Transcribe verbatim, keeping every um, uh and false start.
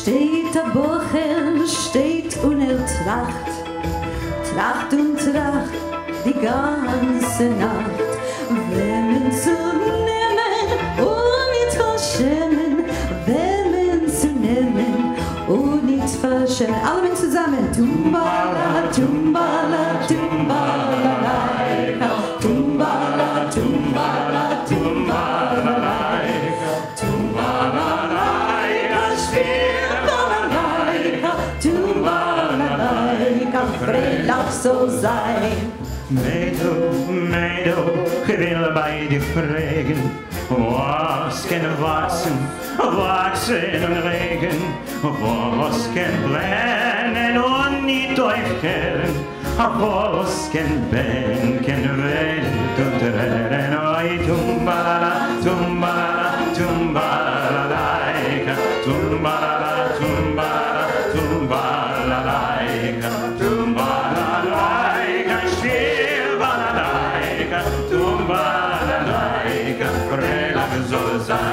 steht der Bucher, steht und er tracht, tracht und tracht die ganze Nacht. Wemmen zu nehmen und nicht verschämen, Wemmen zu nehmen und nicht verschämen. Alle mit zusammen. Tumbala, tumbala, tumbala, laika. Tumbala, tumbala, tumbala, laika. Tumbala, laika, spiel balalaika. Tumbala, laika, vrijdag zo zijn. Meadow, meadow, ik wil bij je vragen. Was kan wassen, wassen in regen. Was kan brennen en niet uitkeren. Was kan ben, kan wild und rennen. Oi, tumbala, tumbala, tumbala, laika. Tumbala, tumbala, tumbala, laika. Tumbala, laika, Tumbala, laika, vrijdag zal zijn.